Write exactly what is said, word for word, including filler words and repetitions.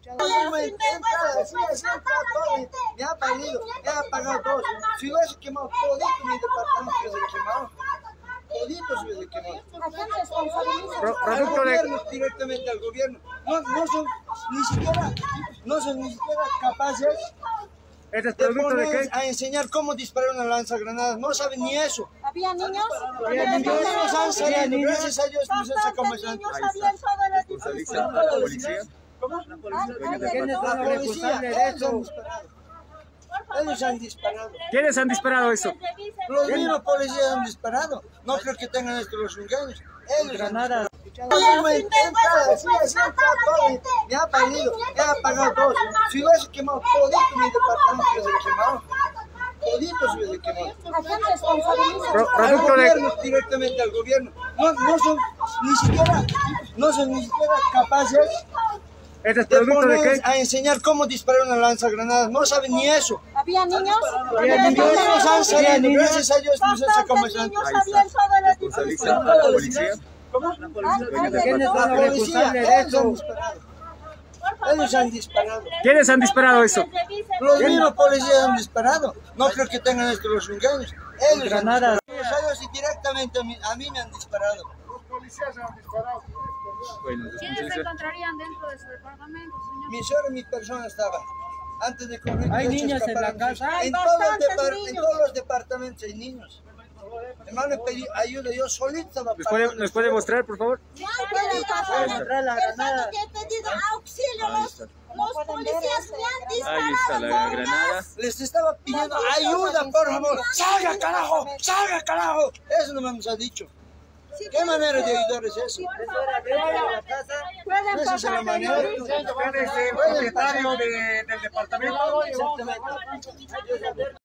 Me ha pagado, me ha pagado todo. Si hubiese quemado todito mi departamento, se hubiese quemado. Todito se hubiese quemado. Al gobierno, directamente al gobierno. No, no son ni siquiera, no son ni siquiera capaces ¿Este es de producto de poner qué? a enseñar cómo disparar una lanzagranadas. No saben ni eso. ¿Había niños? Había niños, han salido, gracias a Dios nos han sacado más adelante. ¿Responsabiliza a la policía? ¿Quién es la policía? Ellos han disparado. Ellos han disparado. ¿Quiénes han disparado eso? Los mismos policías han disparado. No creo que tengan esto los engaños. Ellos han disparado. Me ha pagado, me ha pagado todo. Si hubiese quemado todito mi departamento, se hubiese quemado. Todito se hubiese quemado. Al gobierno, directamente al gobierno. No, no son ni siquiera, no son ni siquiera capaces ¿Este es de producto de poner qué? a enseñar cómo disparar una lanzagranadas. No saben ni eso. ¿Había niños? Los niños han salido, gracias a Dios nos han sacado más adelante. ¿Responsabiliza a la policía? ¿Quién es la policía? Ellos han disparado. Ellos han disparado. ¿Quiénes han disparado eso? Los mismos policías han disparado. No creo que tengan esto los engaños. Ellos han disparado. Ellos y directamente a mí, a mí me han disparado. Los policías han disparado. Bueno, ¿Quiénes se encontrarían dentro de su departamento, señor? Mi suegro y mi persona estaban. Antes de correr, Hay de niños en la escapar, casa. En, todos los depart- en todos los departamentos hay niños. Hermano, he pedido ayuda, yo solito estaba ¿Nos puede, ¿Nos puede mostrar, por favor? mostrar la granada. Que he pedido auxilio, los, los policías me han disparado. Ahí está la granada. Les estaba pidiendo ayuda, por favor. ¡Salga, carajo! ¡Salga, carajo! Eso no me nos ha dicho. ¿Qué manera de ayudar es eso? Pueden Esa es la pasar, manera. señorita. ¿Quién es el propietario de- del departamento? Exactamente.